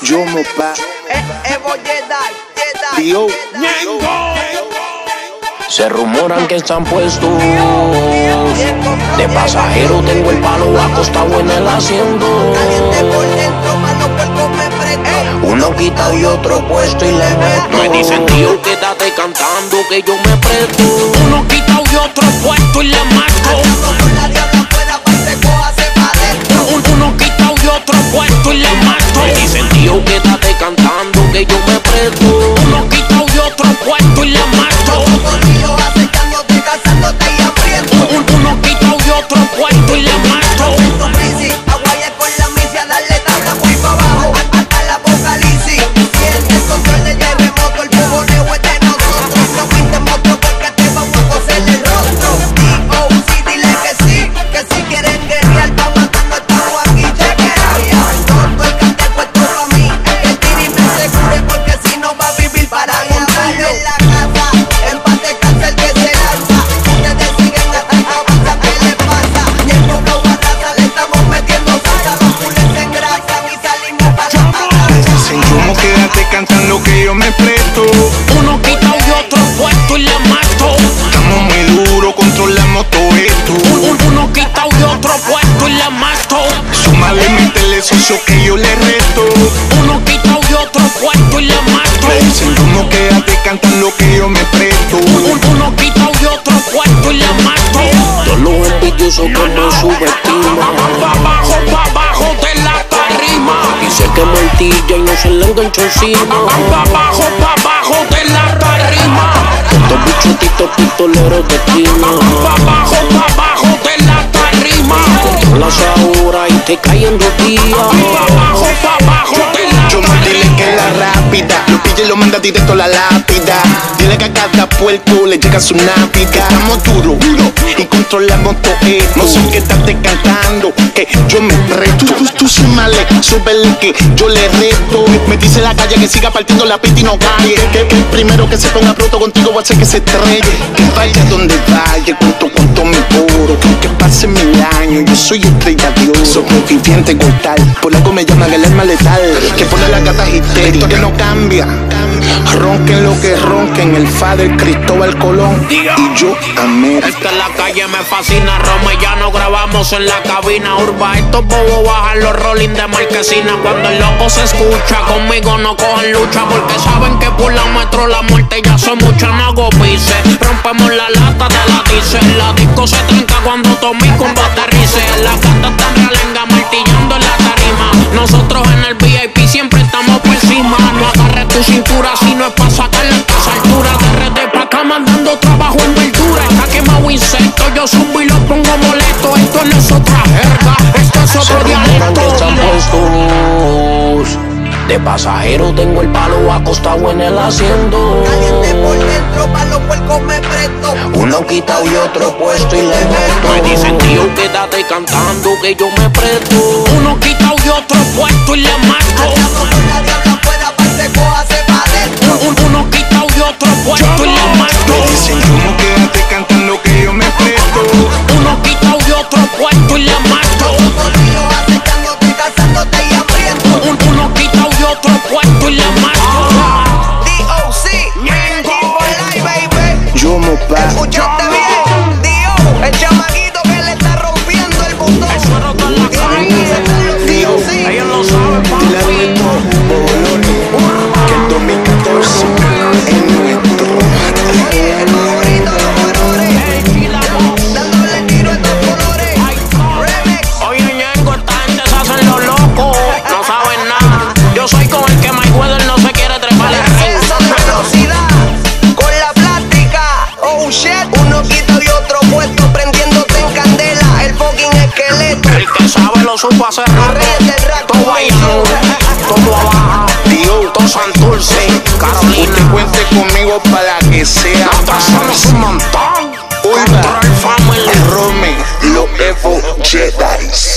Yomo pa Evo Jedi Dio. Se rumoran que están puestos. De pasajero tengo el palo acostado en el asiento. Caliente por dentro, mano puerco me presto. Uno quitado y otro puesto y le meto. Me dicen tío, quédate cantando que yo me presto. Uno quitado y otro puesto y le meto. Andando con la diabla afuera, parte cójase pa' dentro. Uno quitado y otro puesto y le meto. Me dicen tío, quédate cantando que yo me presto. Uno quitado y otro puesto y le meto. Corrido acechándote, cazándote y hambriento. Uno quitado y otro puesto y le meto. Con crisis, aguaya con la misia, darle tabla muy pa' abajo, hasta el apocalipsis. Siente el control del terremoto, el fogoneo es de nosotros. No pintes monstruo porque te vamos a coser el rostro. D.O.C. dile que si quieren guerrear, pa' matarnos estamos aquí, chequea. Todo el cante puesto pa' mí, el tiri me asegure porque si no va a vivir para montarlo en la casa. En paz descansa el que se lanza. Ustedes siguen hasta avanza, ¿qué le pasa? Y el pueblo barraza le estamos metiendo salsa. Los cules se engrasan y salimos para la Dicen Yomo, quédate cantando que yo me presto. Uno quitado y otro puesto y le meto. Estamos muy duros, controlamos todo esto. Uno quitado y otro puesto y le meto. Súmale, métele socio que yo le reto. Uno quitado y otro puesto y le meto. Dicen Yomo, quédate cantando que yo me presto. Uno quitado y otro puesto y le meto. Todos los envidiosos que me subestiman. Pa' abajo de la tarima. Y se que mortilla y no se le enganchó encima. Pa' abajo de la tarima. Estos bichotitos pistoleros de esquina. Pa' abajo de la tarima. Controlas ahora y te caen dos días. Pa' abajo de la Yomo, dile que es la rápida. Lo pilla y lo manda directo a la lápida. Dile que a cada puerco le llega su nápida. Estamos duros y controlamos todo esto. No sé qué estás cantando, que yo me reto. Tú súmale, súbele que yo le reto. Me dice la calle que siga partiendo la pista y no calle. Que el primero que se ponga pronto contigo va a ser que se estrelle. Que vaya donde vaya, cuento mi coro. Que pase 1000 años, yo soy estrella de oro. Sobreviviente mortal, por algo me llaman el alma letal. Que pone la gata histérica, que no cambia. Ronquen lo que ronquen, el Father Cristóbal Colón y yo América. Esta en la calle me fascina, Roma y ya no grabamos en la cabina urba. Estos bobos bajan los rolling de marquesina. Cuando el loco se escucha, conmigo no cogen lucha. Porque saben que por la metro la muerte ya son muchas. No hago pises, rompemos la lata de la dice. La disco se tranca cuando Tomico aterrice. La gata está en realenga martillando en la tarima. Nosotros en el VIP siempre estamos por encima. No agarres tu cintura si no es pa' sacarle a esa altura. De pa' acá mandando trabajo en verdura. Está quemado insecto, yo zumbo y lo pongo molesto. Esto no es otra jerga, esto es otro dialecto. De pasajero tengo el palo acostado en el asiento. Caliente por dentro, pa' los puercos me presto. Uno quitado y otro puesto y le meto. Me dicen tío, quédate cantando que yo me presto. Uno quitado y otro puesto y le meto. Andando con la diabla afuera, parte cójase pa' dentro. Uno quitado y otro puesto y le meto. Dicen Yomo, quédate cantando que yo me presto. Uno quitado y otro puesto y le meto. Corrido acechándote, cazándote y hambriento. Uno quitado y otro puesto y le meto. D.O.C. For life, baby. Yomo pa Escuchaste bien, D.O. El chamaquito que le está rompiendo el botón. D.O.C. Ellos lo saben, dile a ritmo, bolones, que el 2014 es nuestro. Oye, el favorito, los honores. Dándole tiro a estos colores. Remix. Oye, Ñengo, esta gente se hacen los locos. No saben nada. Yo soy como el que Mayweather no se quiere trepar el ring. Exceso de velocidad con la plástica. Oh shit. Uno quito y otro puesto prendiéndote en candela. El fucking esqueleto. El que sabe lo supo hacer rato. Reyes del rap. Todo Bayamón, todo abajo, Dio, todo Santurce, Carolina. usted cuente conmigo para que sea Nosotros somos un montón. Urba, Control Family. Rome, los Evo Jedi.